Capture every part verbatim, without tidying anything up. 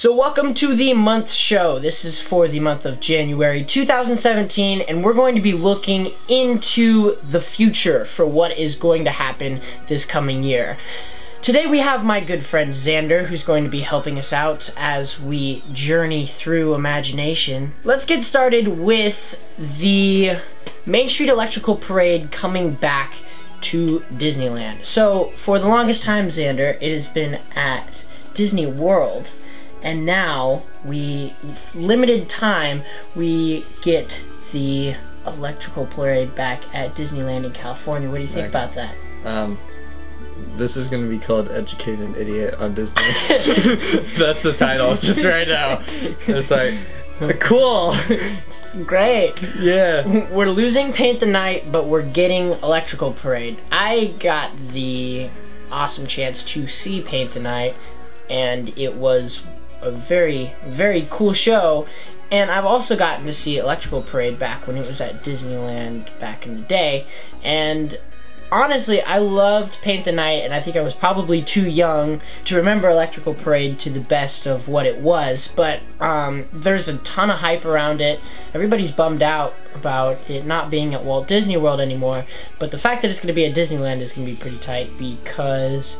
So welcome to the month show. This is for the month of January two thousand seventeen, and we're going to be looking into the future for what is going to happen this coming year. Today we have my good friend Xander, who's going to be helping us out as we journey through imagination. Let's get started with the Main Street Electrical Parade coming back to Disneyland. So for the longest time, Xander, it has been at Disney World. And now, we, limited time, we get the electrical parade back at Disneyland in California. What do you think back. about that? Um, this is going to be called Educated Idiot on Disney. That's the title, just right now. It's like, cool. It's great. Yeah. We're losing Paint the Night, but we're getting electrical parade. I got the awesome chance to see Paint the Night, and it was a very, very cool show. And I've also gotten to see Electrical Parade back when it was at Disneyland back in the day. And honestly, I loved Paint the Night, and I think I was probably too young to remember Electrical Parade to the best of what it was. But um, there's a ton of hype around it. Everybody's bummed out about it not being at Walt Disney World anymore. But the fact that it's going to be at Disneyland is going to be pretty tight because,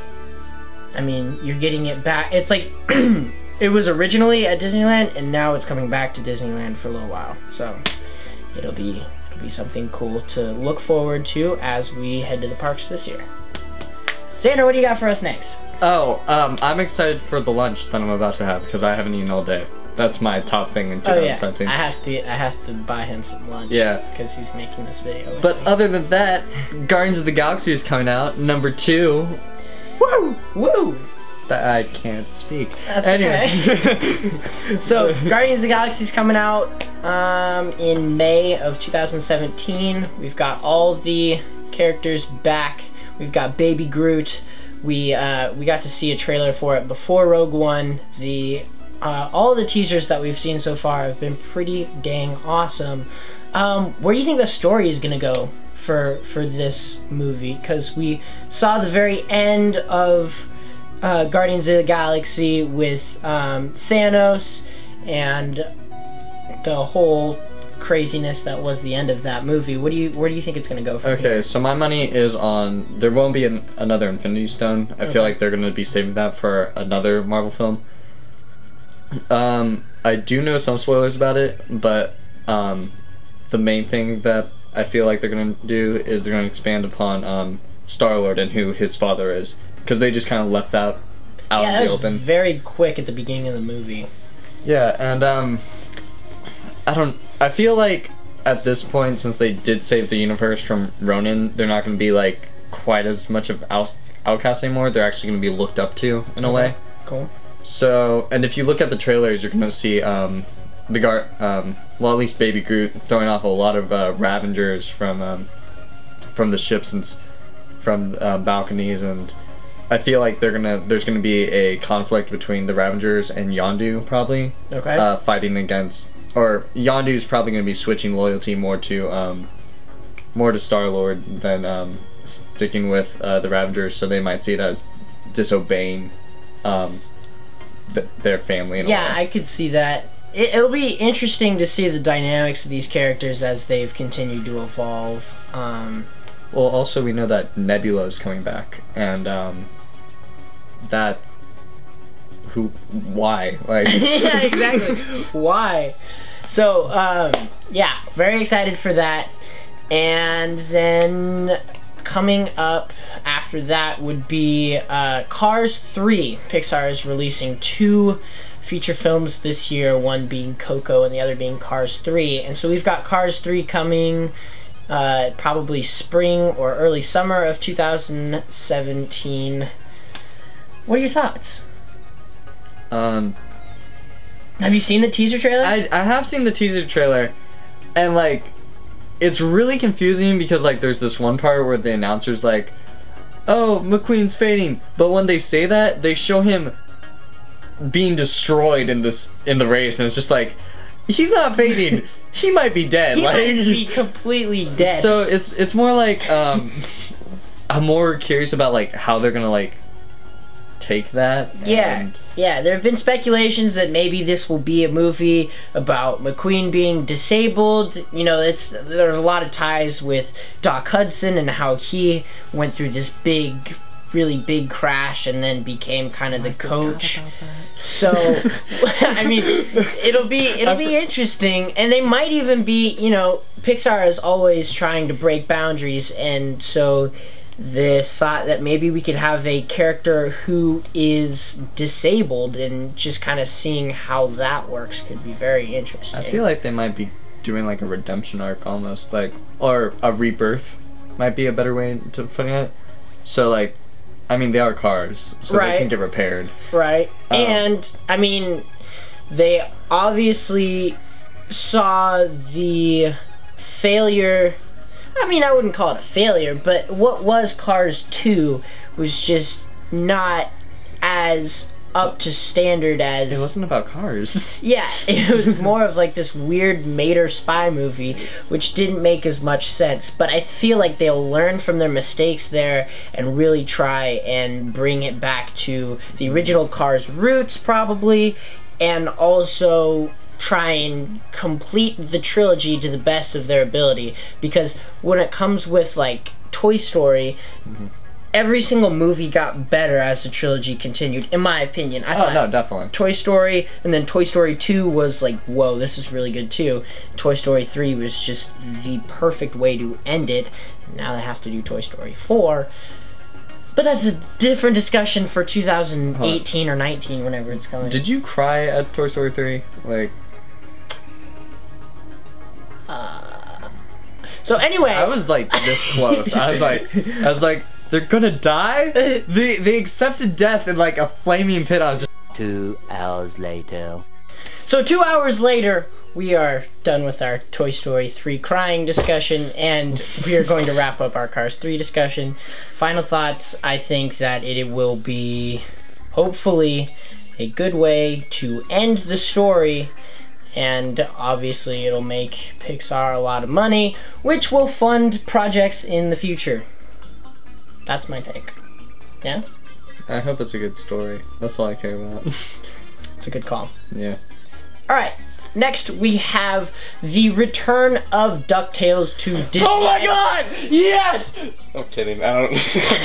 I mean, you're getting it back. It's like it was originally at Disneyland, and now it's coming back to Disneyland for a little while. So it'll be it'll be something cool to look forward to as we head to the parks this year. Xander, what do you got for us next? Oh, um, I'm excited for the lunch that I'm about to have because I haven't eaten all day. That's my top thing in Oh twenty yeah, seventeen. I have to I have to buy him some lunch. Yeah, because he's making this video. With but me. other than that, Guardians of the Galaxy is coming out, number two. Woo! Woo! That I can't speak. That's anyway. okay. So, Guardians of the Galaxy is coming out um, in May of two thousand seventeen. We've got all the characters back. We've got Baby Groot. We uh, we got to see a trailer for it before Rogue One. The uh, all the teasers that we've seen so far have been pretty dang awesome. Um, where do you think the story is gonna go for for this movie? Because we saw the very end of Uh, Guardians of the Galaxy with um, Thanos and the whole craziness that was the end of that movie. What do you, where do you think it's gonna go from Okay, here? so my money is on, there won't be an, another Infinity Stone. I Okay. feel like they're gonna be saving that for another Marvel film. Um, I do know some spoilers about it, but um, the main thing that I feel like they're gonna do is they're gonna expand upon um, Star-Lord and who his father is. Because they just kind of left that out yeah, in that the was open. very quick at the beginning of the movie. Yeah, and um, I don't. I feel like at this point, since they did save the universe from Ronan, they're not going to be like quite as much of out outcasts anymore. They're actually going to be looked up to in a way. Cool. So, and if you look at the trailers, you're going to see um, the gar um, well, at least Baby Groot throwing off a lot of uh, Ravengers from um, from the ships and s from uh, balconies and. I feel like they're gonna. There's gonna be a conflict between the Ravengers and Yondu, probably. Okay. Uh, fighting against, or Yondu's probably gonna be switching loyalty more to, um, more to Star-Lord than um, sticking with uh, the Ravengers. So they might see it as disobeying um, th their family. In yeah, a way. I could see that. It, it'll be interesting to see the dynamics of these characters as they've continued to evolve. Um, well, also we know that Nebula is coming back, and um, that who why like yeah, exactly. Why? So um, yeah, very excited for that. And then coming up after that would be uh, Cars three. Pixar is releasing two feature films this year, one being Coco and the other being Cars three. And so we've got Cars three coming uh, probably spring or early summer of two thousand seventeen. What are your thoughts? Um, Have you seen the teaser trailer? I I have seen the teaser trailer, and like, it's really confusing because like there's this one part where the announcer's like, "Oh, McQueen's fading," but when they say that, they show him being destroyed in this in the race, and it's just like, he's not fading. He might be dead. he like, might be completely dead. So it's it's more like um, I'm more curious about like how they're gonna like take that. Yeah, and yeah. There have been speculations that maybe this will be a movie about McQueen being disabled. You know, it's there's a lot of ties with Doc Hudson and how he went through this big, really big crash and then became kind of the coach. So, I mean, it'll be it'll be interesting, and they might even be. You know, Pixar is always trying to break boundaries, and so. The thought that maybe we could have a character who is disabled and just kind of seeing how that works could be very interesting. I feel like they might be doing like a redemption arc almost, like, or a rebirth might be a better way to putting it. So like, I mean, they are cars, so right. they can get repaired. Right. Um, and I mean, they obviously saw the failure. I mean, I wouldn't call it a failure, but what was Cars two was just not as up to standard as... It wasn't about cars. Yeah, it was more of like this weird Mater spy movie, which didn't make as much sense. But I feel like they'll learn from their mistakes there and really try and bring it back to the original Cars roots, probably, and also try and complete the trilogy to the best of their ability, because when it comes with like Toy Story, mm-hmm. every single movie got better as the trilogy continued, in my opinion. I oh thought no, definitely. Toy Story, and then Toy Story two was like, whoa, this is really good too. Toy Story three was just the perfect way to end it. Now they have to do Toy Story four. But that's a different discussion for two thousand eighteen huh. or nineteen, whenever it's coming. Did you cry at Toy Story three? Like, Uh, so anyway, I was like this close. I was like, I was like, they're gonna die. They they accepted death in like a flaming pit. I was just. Two hours later. So two hours later, we are done with our Toy Story three crying discussion, and we are going to wrap up our Cars three discussion. Final thoughts: I think that it will be, hopefully, a good way to end the story. And obviously it'll make Pixar a lot of money, which will fund projects in the future. That's my take. Yeah? I hope it's a good story. That's all I care about. It's a good call. Yeah. Alright, next we have the return of DuckTales to Disney. Oh my god! Yes! I'm kidding. I don't.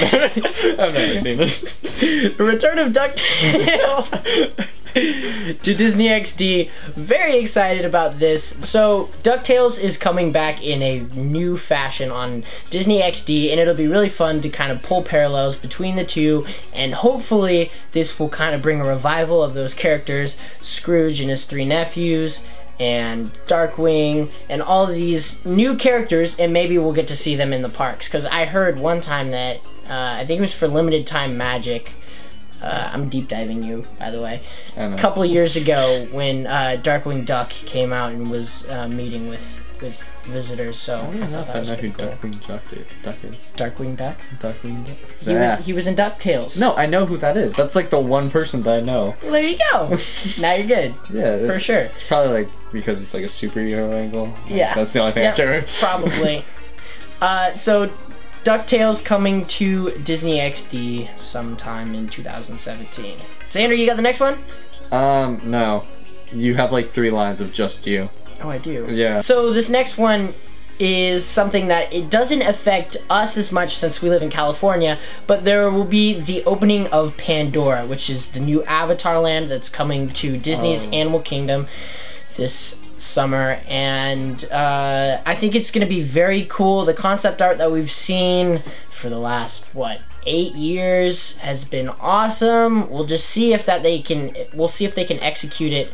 I've never seen it. The return of DuckTales to Disney X D. Very excited about this. So DuckTales is coming back in a new fashion on Disney X D, and it'll be really fun to kind of pull parallels between the two, and hopefully this will kind of bring a revival of those characters, Scrooge and his three nephews, and Darkwing, and all of these new characters, and maybe we'll get to see them in the parks. Because I heard one time that, uh, I think it was for Limited Time Magic, uh, I'm deep diving you, by the way, a couple of years ago when uh, Darkwing Duck came out and was uh, meeting with, with visitors, so I, I thought that was know pretty who cool. Darkwing Duck is. Duck is. Darkwing Duck? Darkwing Duck. He, yeah. was, he was in DuckTales. No, I know who that is. That's like the one person that I know. Well, there you go. Now you're good. Yeah. For sure. It's probably like because it's like a superhero angle. Yeah. That's the only thing yep, I can remember. Probably. uh, so, DuckTales coming to Disney X D sometime in two thousand seventeen. Xander, you got the next one? Um, no. You have like three lines of just you. Oh, I do. Yeah. So this next one is something that it doesn't affect us as much since we live in California, but there will be the opening of Pandora, which is the new Avatar land that's coming to Disney's oh. Animal Kingdom this summer, and uh, I think it's going to be very cool. The concept art that we've seen for the last, what, eight years has been awesome. We'll just see if that they can, we'll see if they can execute it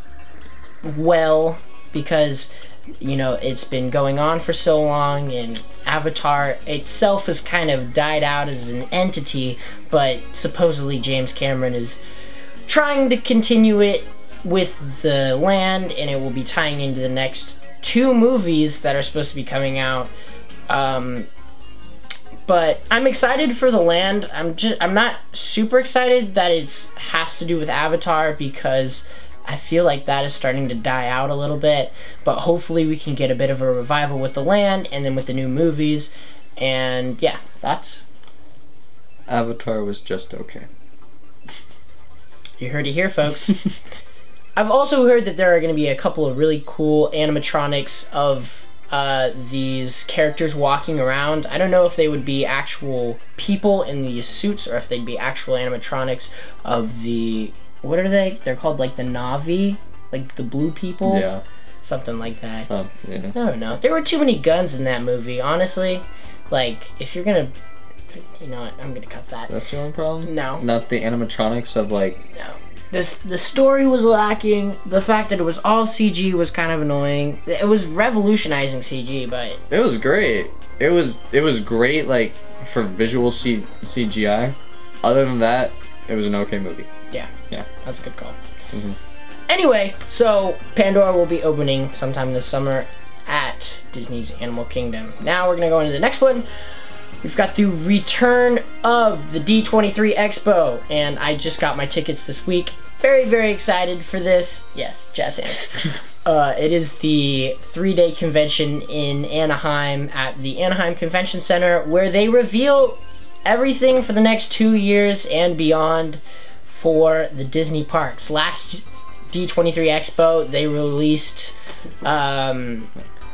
well, because you know it's been going on for so long, and Avatar itself has kind of died out as an entity, but supposedly James Cameron is trying to continue it with the land, and it will be tying into the next two movies that are supposed to be coming out. Um, but I'm excited for the land. I'm just I'm not super excited that it's has to do with Avatar, because I feel like that is starting to die out a little bit, but hopefully we can get a bit of a revival with the land and then with the new movies. And yeah, thoughts? Avatar was just okay. You heard it here, folks. I've also heard that there are going to be a couple of really cool animatronics of uh, these characters walking around. I don't know if they would be actual people in these suits or if they'd be actual animatronics of the... What are they? They're called like the Na'vi? Like the blue people? Yeah. Something like that. So, yeah. I don't know. There were too many guns in that movie, honestly. Like, if you're gonna... You know what? I'm gonna cut that. That's the only problem? No. Not the animatronics of like... No. This, the story was lacking. The fact that it was all C G was kind of annoying. It was revolutionizing C G, but... It was great. It was it was great, like, for visual C CGI. Other than that, it was an okay movie. Yeah. Yeah. That's a good call. Mm-hmm. Anyway, so Pandora will be opening sometime this summer at Disney's Animal Kingdom. Now we're going to go into the next one. We've got the return of the D twenty-three Expo, and I just got my tickets this week. Very, very excited for this. Yes, jazz hands. uh, it is the three-day convention in Anaheim at the Anaheim Convention Center, where they reveal everything for the next two years and beyond for the Disney parks. Last D twenty-three Expo, they released, um,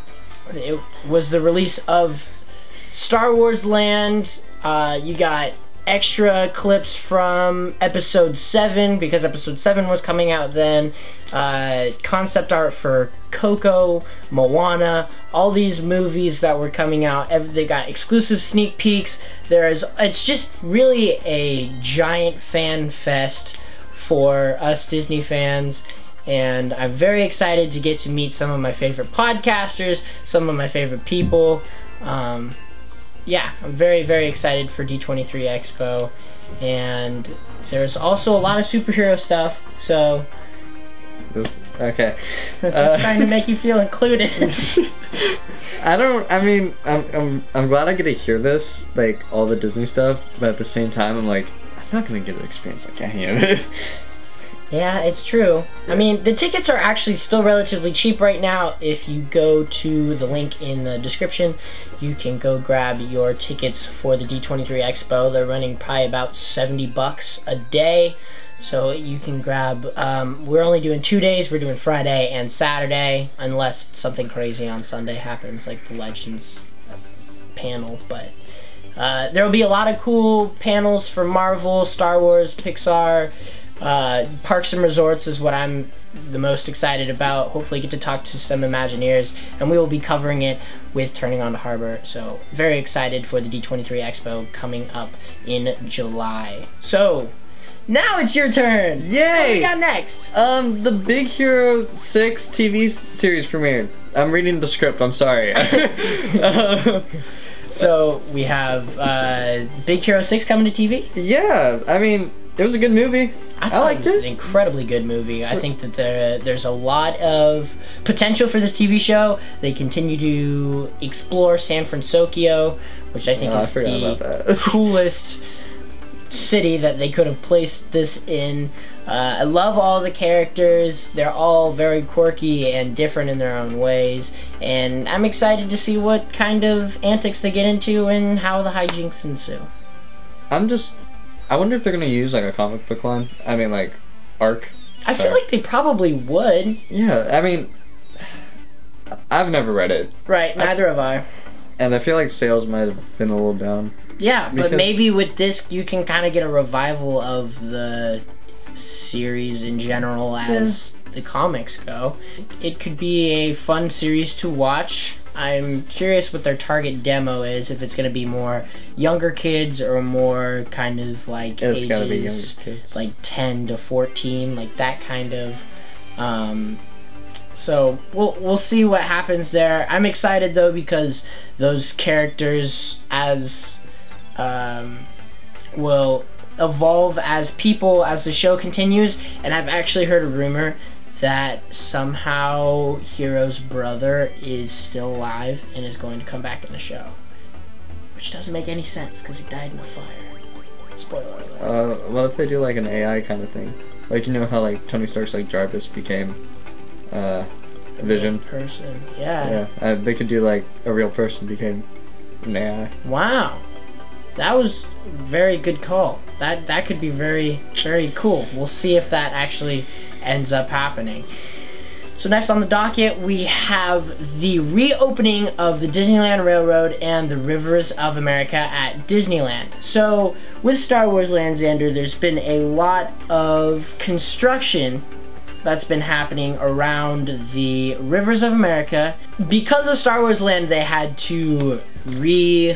it was the release of Star Wars Land. Uh, you got extra clips from episode seven, because episode seven was coming out then. Uh, concept art for Coco, Moana, all these movies that were coming out. They got exclusive sneak peeks. There's, it's just really a giant fan fest for us Disney fans. And I'm very excited to get to meet some of my favorite podcasters, some of my favorite people. Um, yeah, I'm very, very excited for D twenty-three Expo. And there's also a lot of superhero stuff, so... This, okay. Just Uh, trying to make you feel included. I don't, I mean, I'm, I'm, I'm glad I get to hear this, like, all the Disney stuff, but at the same time, I'm like, I'm not gonna get to experience like any of it. Yeah, it's true. I mean, the tickets are actually still relatively cheap right now. If you go to the link in the description, you can go grab your tickets for the D twenty-three Expo. They're running probably about seventy bucks a day. So you can grab, um, we're only doing two days. We're doing Friday and Saturday, unless something crazy on Sunday happens, like the Legends panel. But uh, there will be a lot of cool panels for Marvel, Star Wars, Pixar. Uh, Parks and Resorts is what I'm the most excited about. Hopefully get to talk to some Imagineers, and we will be covering it with Turning On to Harbor. So very excited for the D twenty-three Expo coming up in July. So now it's your turn. Yay! What do we got next? Um, the Big Hero six T V series premiered. I'm reading the script, I'm sorry. uh, So we have uh, Big Hero six coming to T V? yeah, I mean, it was a good movie. I, I thought liked it was it. an incredibly good movie. I think that there, there's a lot of potential for this T V show. They continue to explore San Francisco, which I think Oh, I is forgot the about that. coolest city that they could have placed this in. Uh, I love all the characters. They're all very quirky and different in their own ways. And I'm excited to see what kind of antics they get into and how the hijinks ensue. I'm just, I wonder if they're gonna use like a comic book line. I mean, like, arc. I feel Sorry. like they probably would. Yeah, I mean, I've never read it, Right, neither have I. and I feel like sales might have been a little down. Yeah, but Because- maybe with this you can kind of get a revival of the series in general as the comics go. It could be a fun series to watch. I'm curious what their target demo is, if it's going to be more younger kids or more kind of like It's ages gotta be younger kids. like ten to fourteen, like that kind of um so we'll we'll see what happens there. I'm excited though because those characters as um, will evolve as people as the show continues, and I've actually heard a rumor that somehow Hero's brother is still alive and is going to come back in the show, which doesn't make any sense because he died in a fire. Spoiler alert. Uh, what if they do like an A I kind of thing? Like, you know how like Tony Stark's like Jarvis became uh, Vision? Person, yeah. Yeah, uh, they could do like a real person became an A I. Wow. that was very good call. That that could be very, very cool. We'll see if that actually ends up happening. So next on the docket, we have the reopening of the Disneyland Railroad and the Rivers of America at Disneyland. So with Star Wars Land, Xander, there's been a lot of construction that's been happening around the Rivers of America. Because of Star Wars Land, they had to reroute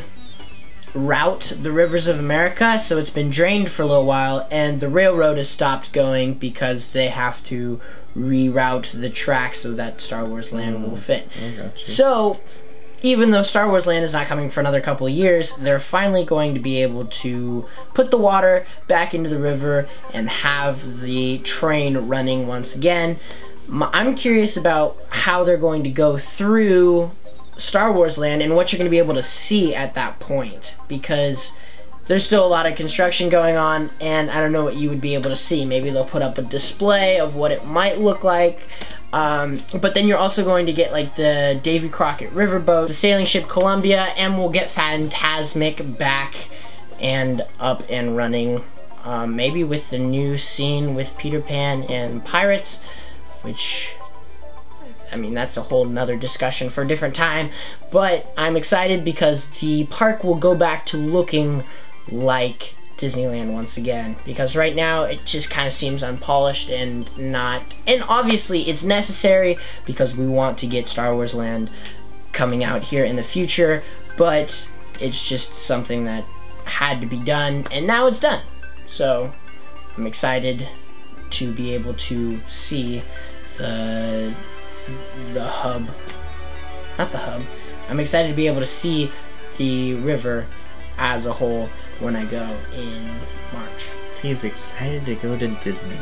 the Rivers of America, so it's been drained for a little while, and the railroad has stopped going because they have to reroute the track so that Star Wars Land mm, will fit. So, even though Star Wars Land is not coming for another couple of years, they're finally going to be able to put the water back into the river and have the train running once again. I'm curious about how they're going to go through Star Wars Land and what you're going to be able to see at that point, because there's still a lot of construction going on, and I don't know what you would be able to see. Maybe they'll put up a display of what it might look like. Um, but then you're also going to get like the Davy Crockett riverboat, the sailing ship Columbia, and we'll get Fantasmic back and up and running. Um, maybe with the new scene with Peter Pan and Pirates, which, I mean, that's a whole nother discussion for a different time. But I'm excited because the park will go back to looking like Disneyland once again, because right now it just kind of seems unpolished and not, and obviously it's necessary because we want to get Star Wars Land coming out here in the future, but it's just something that had to be done, and now it's done. So I'm excited to be able to see the the hub, not the hub, I'm excited to be able to see the river as a whole when I go in March. He's excited to go to Disney.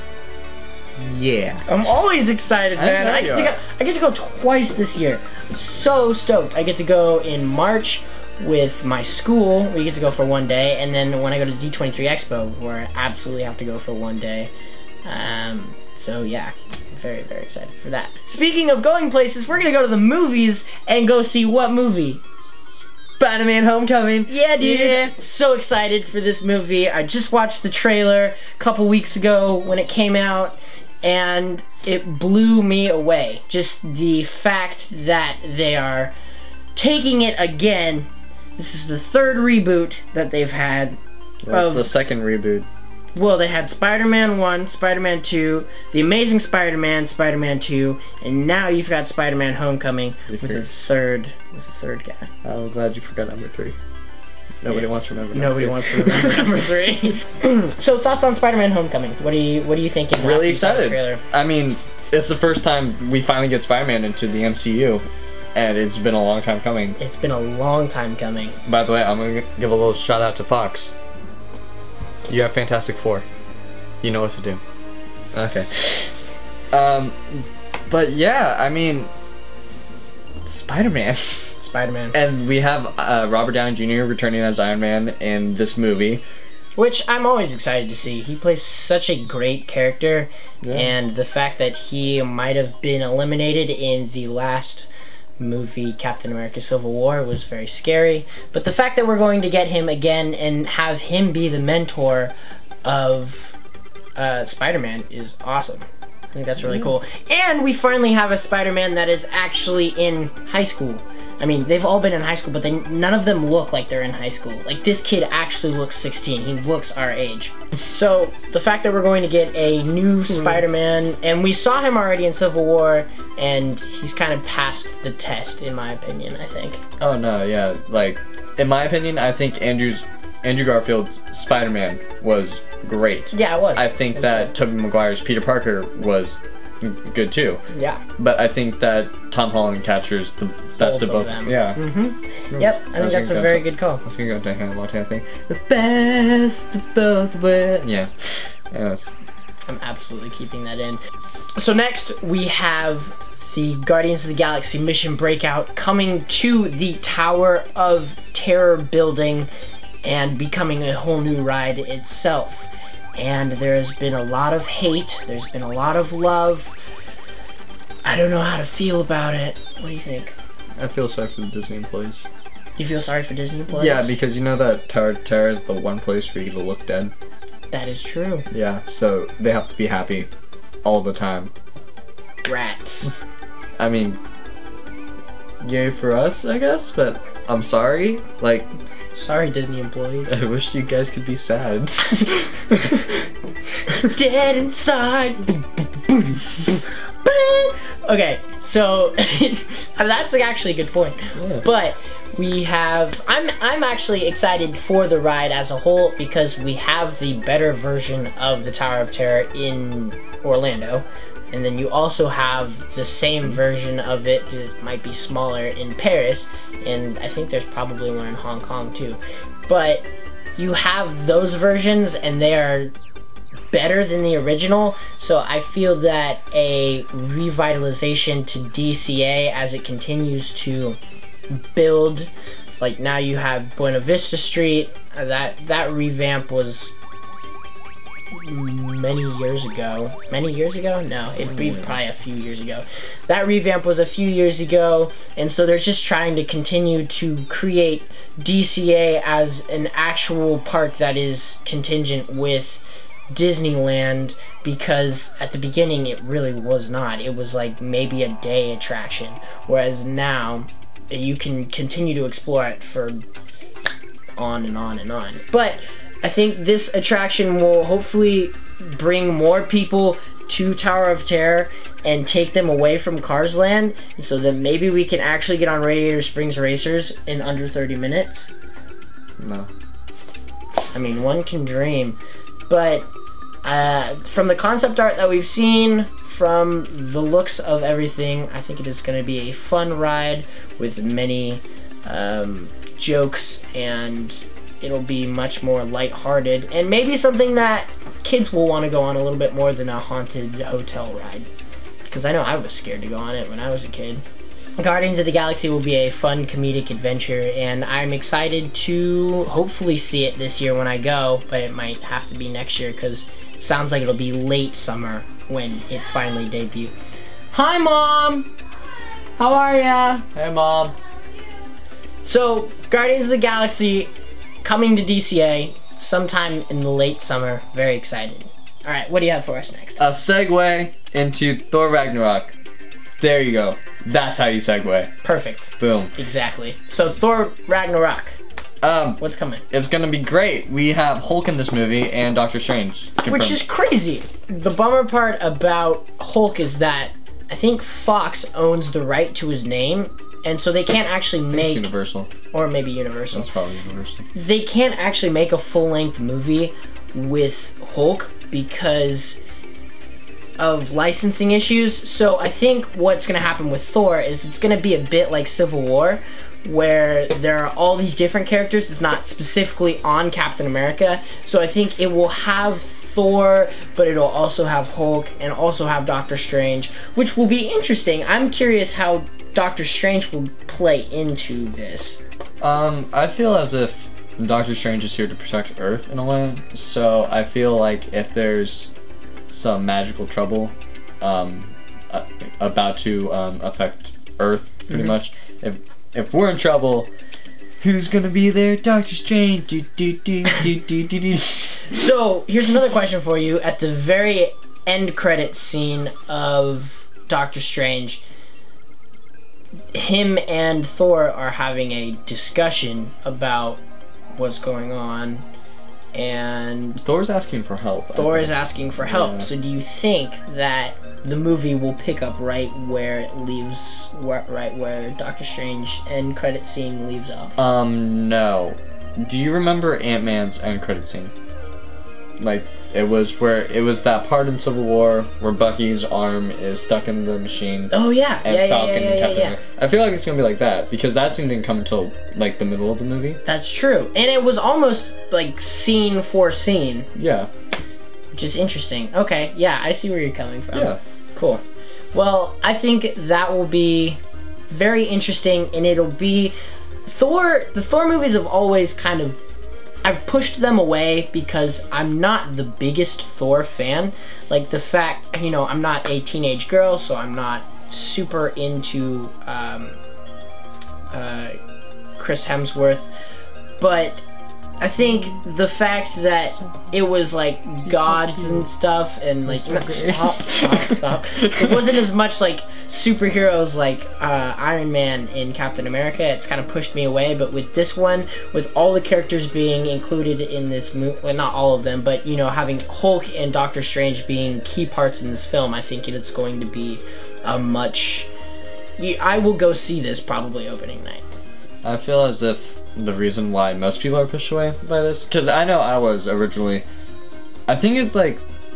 Yeah. I'm always excited, man. I, I get to go I get to go twice this year. I'm so stoked. I get to go in March with my school. We get to go for one day, and then when I go to the D twenty-three Expo, where I absolutely have to go for one day. Um, so yeah, very, very excited for that. Speaking of going places, we're gonna go to the movies and go see what movie? Spider-Man Homecoming. Yeah, dude. Yeah. So excited for this movie. I just watched the trailer a couple weeks ago when it came out, and it blew me away. Just the fact that they are taking it again. This is the third reboot that they've had. Well, it's of, the second reboot. Well, they had Spider-Man one, Spider-Man two, The Amazing Spider-Man, Spider-Man two, and now you've got Spider-Man Homecoming with a third, with a third guy. I'm glad you forgot number three. Nobody yeah. wants to remember. Number Nobody three. wants to remember number three. So, thoughts on Spider-Man Homecoming? What do you What are you thinking? Really excited. Trailer? I mean, it's the first time we finally get Spider-Man into the M C U, and it's been a long time coming. It's been a long time coming. By the way, I'm gonna give a little shout out to Fox. You have Fantastic Four. You know what to do. Okay. Um, but yeah, I mean, Spider-Man. Spider-Man. And we have uh, Robert Downey Junior returning as Iron Man in this movie. Which I'm always excited to see. He plays such a great character, yeah. And the fact that he might have been eliminated in the last movie, Captain America Civil War, was very scary. But the fact that we're going to get him again and have him be the mentor of uh, Spider-Man is awesome. I think that's really cool. And we finally have a Spider-Man that is actually in high school. I mean, they've all been in high school, but they, none of them look like they're in high school. Like, this kid actually looks sixteen. He looks our age. So, the fact that we're going to get a new Spider-Man, and we saw him already in Civil War, and he's kind of passed the test, in my opinion, I think. Oh, no, yeah. Like, in my opinion, I think Andrew's, Andrew Garfield's Spider-Man was great. Yeah, it was. I think was that good. Tobey Maguire's Peter Parker was good too. Yeah. But I think that Tom Holland captures the best both of both. Of them. Yeah. Mm-hmm. Yep, I think that's a very good call. I was gonna go to Hannah Montana thing. The best of both worlds. Yeah. Yes. I'm absolutely keeping that in. So next we have the Guardians of the Galaxy Mission Breakout coming to the Tower of Terror building and becoming a whole new ride itself. And there's been a lot of hate, there's been a lot of love. I don't know how to feel about it. What do you think? I feel sorry for the Disney employees. You feel sorry for Disney employees? Yeah, because you know that Tower of Terror is the one place where you get to look dead. That is true. Yeah, so they have to be happy all the time. Rats. I mean, yay for us, I guess, but I'm sorry. Like, Sorry, Disney employees. I wish you guys could be sad. Dead inside. Okay, so that's actually a good point. Yeah. But we have I'm I'm actually excited for the ride as a whole because we have the better version of the Tower of Terror in Orlando. And then you also have the same version of it, it might be smaller, in Paris, and I think there's probably one in Hong Kong too. But you have those versions and they are better than the original, so I feel that a revitalization to D C A as it continues to build, like now you have Buena Vista Street, uh, that, that revamp was many years ago. Many years ago? No, it'd be probably a few years ago. That revamp was a few years ago, and so they're just trying to continue to create D C A as an actual park that is contingent with Disneyland, because at the beginning it really was not. It was like maybe a day attraction, whereas now you can continue to explore it for on and on and on. But I think this attraction will hopefully bring more people to Tower of Terror and take them away from Cars Land, so that maybe we can actually get on Radiator Springs Racers in under thirty minutes. No. I mean, one can dream. But uh, from the concept art that we've seen, from the looks of everything, I think it is going to be a fun ride with many um, jokes, and it'll be much more lighthearted, and maybe something that kids will want to go on a little bit more than a haunted hotel ride. Because I know I was scared to go on it when I was a kid. Guardians of the Galaxy will be a fun comedic adventure, and I'm excited to hopefully see it this year when I go, but it might have to be next year because it sounds like it'll be late summer when it finally debuts. Hi, Mom! How are ya? Hey, Mom. So, Guardians of the Galaxy coming to D C A sometime in the late summer. Very excited. Alright, what do you have for us next? A segue into Thor Ragnarok. There you go. That's how you segue. Perfect. Boom. Exactly. So, Thor Ragnarok. Um, What's coming? It's gonna be great. We have Hulk in this movie and Doctor Strange. Confirmed. Which is crazy. The bummer part about Hulk is that I think Fox owns the right to his name, and so they can't actually It's make, Universal. or maybe Universal. That's probably Universal. They can't actually make a full-length movie with Hulk because of licensing issues. So I think what's gonna happen with Thor is it's gonna be a bit like Civil War, where there are all these different characters. It's not specifically on Captain America. So I think it will have Thor, but it'll also have Hulk and also have Doctor Strange, which will be interesting. I'm curious how Doctor Strange will play into this. Um, I feel as if Doctor Strange is here to protect Earth in a way. So I feel like if there's some magical trouble um, uh, about to um, affect Earth, pretty Mm-hmm. much, if if we're in trouble, who's gonna be there? Doctor Strange. Do, do, do, do, do, do, do. So here's another question for you. At the very end credit scene of Doctor Strange, him and Thor are having a discussion about what's going on, and Thor's asking for help. I Thor think. is asking for help. Yeah. So do you think that the movie will pick up right where it leaves, where, right where Doctor Strange end credit scene leaves off? Um, no. Do you remember Ant-Man's end credit scene? Like, it was where, it was that part in Civil War where Bucky's arm is stuck in the machine. Oh yeah, And yeah, yeah, Falcon yeah, yeah, and yeah, Captain yeah. America. I feel like it's gonna be like that, because that scene didn't come until, like, the middle of the movie. That's true, and it was almost like scene for scene, Yeah. which is interesting. Okay, yeah, I see where you're coming from. Yeah. Cool. Well, I think that will be very interesting, and it'll be Thor. The Thor movies have always kind of, I've pushed them away because I'm not the biggest Thor fan. Like the fact, you know, I'm not a teenage girl, so I'm not super into um, uh, Chris Hemsworth, but I think the fact that it was like gods and stuff and like so great. stop, stop, stop. It wasn't as much like superheroes like uh, Iron Man in Captain America. It's kind of pushed me away. But with this one, with all the characters being included in this movie, well, not all of them, but you know, having Hulk and Doctor Strange being key parts in this film, I think it's going to be a much. I will go see this probably opening night. I feel as if the reason why most people are pushed away by this, because I know I was originally, I think it's like,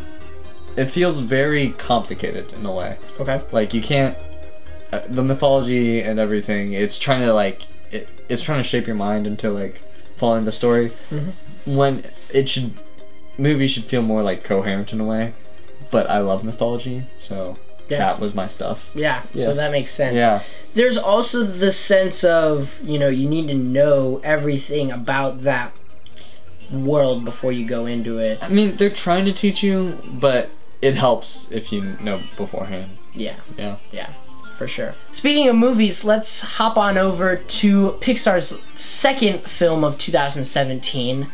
it feels very complicated in a way. Okay. Like you can't, uh, the mythology and everything, it's trying to like, it, it's trying to shape your mind into like following the story. Mm-hmm. When it should, movies should feel more like coherent in a way. But I love mythology, so yeah. That was my stuff. Yeah, yeah, so that makes sense. Yeah. There's also the sense of, you know, you need to know everything about that world before you go into it. I mean, they're trying to teach you, but it helps if you know beforehand. Yeah. Yeah. Yeah, for sure. Speaking of movies, let's hop on over to Pixar's second film of two thousand seventeen,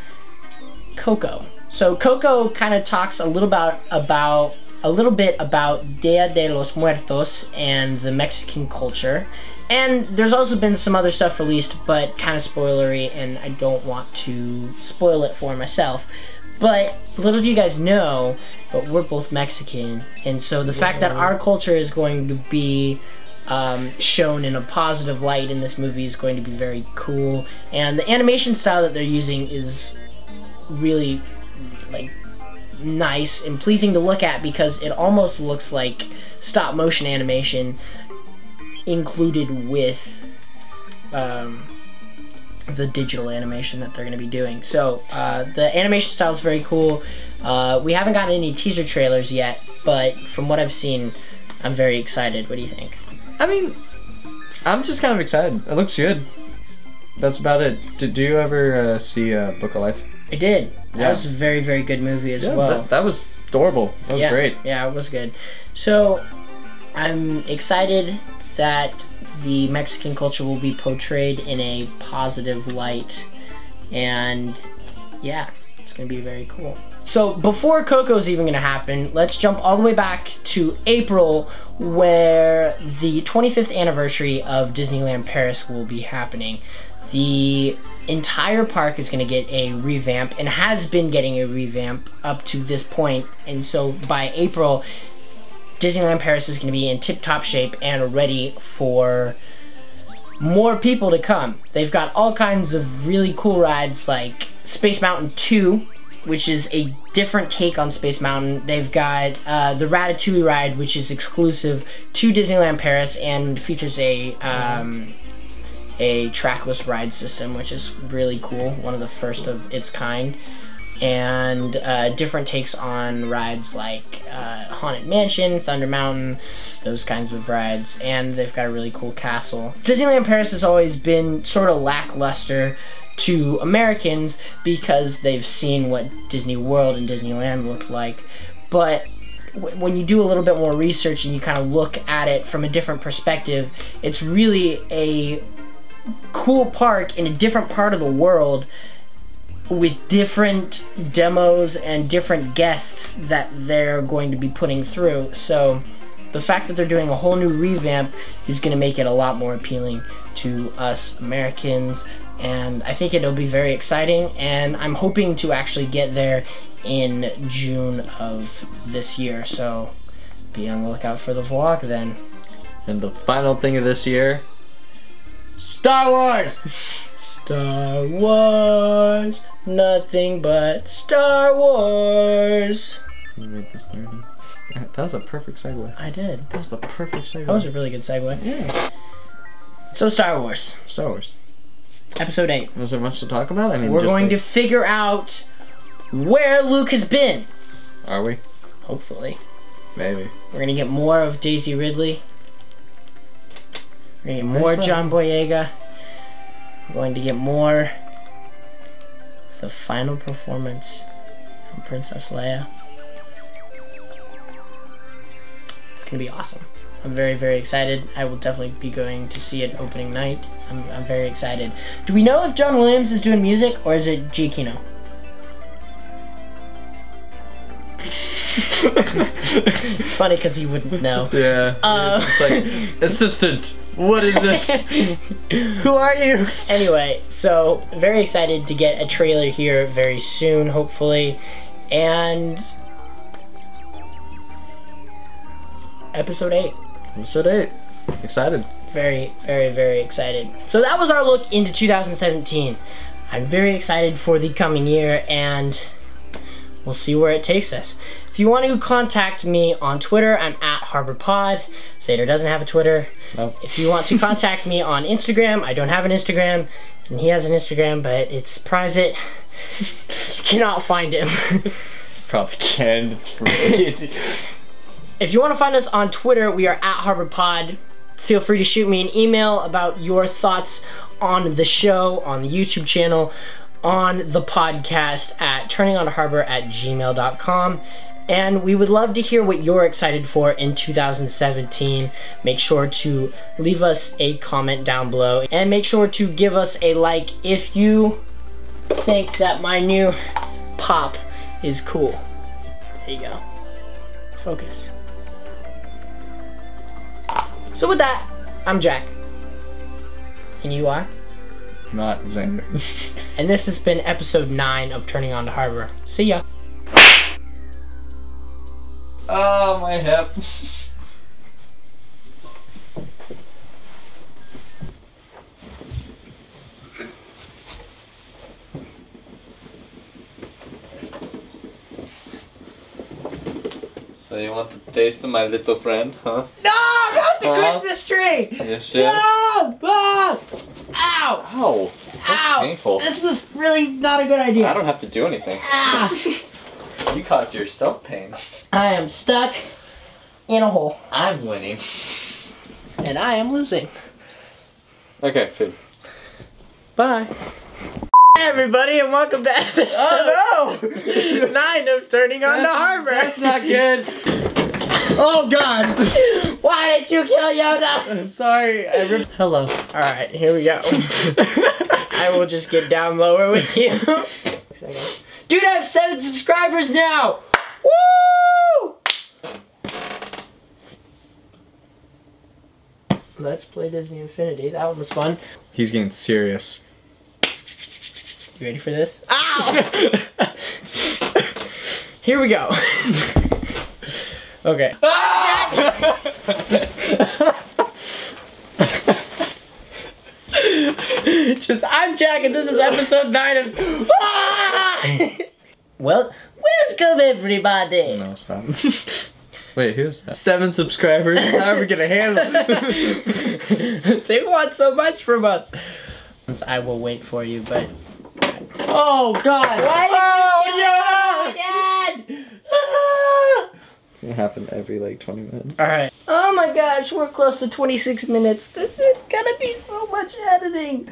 Coco. So Coco kind of talks a little about about a little bit about Dia de los Muertos and the Mexican culture. And there's also been some other stuff released, but kind of spoilery, and I don't want to spoil it for myself. But little do you guys know, but we're both Mexican, and so the fact that our culture is going to be um, shown in a positive light in this movie is going to be very cool. And the animation style that they're using is really like nice and pleasing to look at, because it almost looks like stop motion animation included with um, the digital animation that they're going to be doing. So uh, the animation style is very cool. Uh, we haven't gotten any teaser trailers yet, but from what I've seen, I'm very excited. What do you think? I mean, I'm just kind of excited. It looks good. That's about it. Did you ever uh, see uh, Book of Life? I did. That Yeah. was a very, very good movie as Yeah, well. That, that was adorable. That was yeah, great. Yeah, it was good. So, I'm excited that the Mexican culture will be portrayed in a positive light. And, yeah, it's going to be very cool. So, before Coco's even going to happen, let's jump all the way back to April, where the twenty-fifth anniversary of Disneyland Paris will be happening. The entire park is going to get a revamp, and has been getting a revamp up to this point. And so by April, Disneyland Paris is going to be in tip-top shape and ready for more people to come. They've got all kinds of really cool rides like Space Mountain two, which is a different take on Space Mountain. They've got uh, the Ratatouille ride, which is exclusive to Disneyland Paris and features a um, a trackless ride system, which is really cool, one of the first of its kind. And uh, different takes on rides like uh, Haunted Mansion, Thunder Mountain, those kinds of rides. And they've got a really cool castle. Disneyland Paris has always been sort of lackluster to Americans because they've seen what Disney World and Disneyland look like. But w when you do a little bit more research and you kind of look at it from a different perspective, it's really a cool park in a different part of the world with different demos and different guests that they're going to be putting through. So the fact that they're doing a whole new revamp is going to make it a lot more appealing to us Americans, and I think it'll be very exciting, and I'm hoping to actually get there in June of this year, so be on the lookout for the vlog then. And the final thing of this year, Star Wars! Star Wars, nothing but Star Wars. You made this nerdy. That was a perfect segue. I did. That was the perfect segue. That was a really good segue. Yeah. So Star Wars, Star Wars. Episode eight. Was there much to talk about? I mean, We're just going like, to figure out where Luke has been. Are we? Hopefully. Maybe. We're going to get more of Daisy Ridley. We're going to get more Nice John Boyega. We're going to get more the final performance from Princess Leia. It's going to be awesome. I'm very, very excited. I will definitely be going to see it opening night. I'm, I'm very excited. Do we know if John Williams is doing music or is it Giacchino? It's funny because he wouldn't know. Yeah. Uh, It's like, assistant, what is this? Who are you? Anyway, so very excited to get a trailer here very soon, hopefully. And episode eight. Episode eight. Excited. Very, very, very excited. So that was our look into two thousand seventeen. I'm very excited for the coming year, and we'll see where it takes us. If you want to contact me on Twitter, I'm at HarborPod. Sater doesn't have a Twitter. Nope. If you want to contact me on Instagram, I don't have an Instagram, and he has an Instagram, but it's private. You cannot find him. Probably can. It's really easy. If you want to find us on Twitter, we are at HarborPod. Feel free to shoot me an email about your thoughts on the show, on the YouTube channel, on the podcast at turningontoharbor at gmail dot com. And we would love to hear what you're excited for in two thousand seventeen. Make sure to leave us a comment down below. And make sure to give us a like if you think that my new pop is cool. There you go. Focus. So with that, I'm Jack. And you are? Not Xander. And this has been episode nine of Turning On to Harbor. See ya. Oh, my hip. So you want the taste of my little friend, huh? No, not the Uh-huh. Christmas tree! Yes, Jim? No! Ah! Ow! Ow. That's Ow! painful. This was really not a good idea. I don't have to do anything. Ah! You caused yourself pain. I am stuck in a hole. I'm winning. And I am losing. Okay, food. Bye. Hey everybody, and welcome to episode Oh no! nine of Turning On to Harbor. That's not good. Oh god! Why did you kill Yoda? Sorry, I ripped. Hello. Alright, here we go. I will just get down lower with you. Dude, I have seven subscribers now! Woo! Let's play Disney Infinity. That one was fun. He's getting serious. You ready for this? Ow! Here we go. Okay. Just, I'm Jack, and this is episode nine of. Well, welcome everybody. No, stop. Wait, who's that? Seven subscribers. How are we gonna handle it? They want so much from us. I will wait for you, but. Oh god! Why oh did you yeah! kill me again? It's gonna happen every like twenty minutes. Alright. Oh my gosh, we're close to twenty-six minutes. This is gonna be so much editing.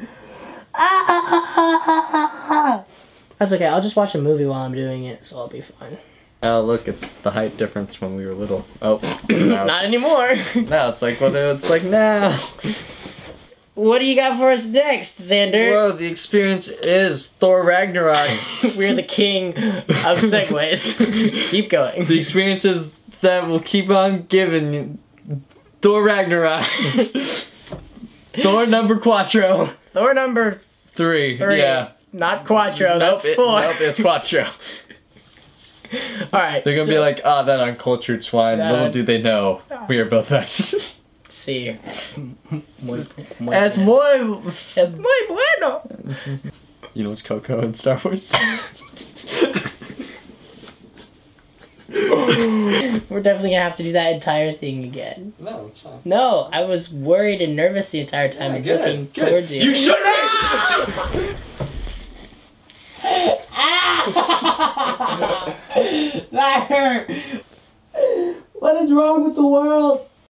That's okay, I'll just watch a movie while I'm doing it, so I'll be fine. Oh look, it's the height difference when we were little. Oh, now Not anymore. it's, now it's like what it's like now. What do you got for us next, Xander? Whoa, the experience is Thor Ragnarok. We're the king of segues. Keep going. The experiences that will keep on giving. Thor Ragnarok. Thor number quattro. Thor number Three. three. Yeah. Not quattro, Nope, that's it- four. Nope, it's quattro. Alright. They're gonna so, be like, ah, oh, that uncultured swine. That- Little do they know, we are both Mexicans. See. Muy, muy Es bueno. muy. Es muy bueno. You know what's Coco in Star Wars? We're definitely gonna have to do that entire thing again. No, it's fine. No, I was worried and nervous the entire time and looking towards you. You shouldn't! Ah! That hurt. What is wrong with the world?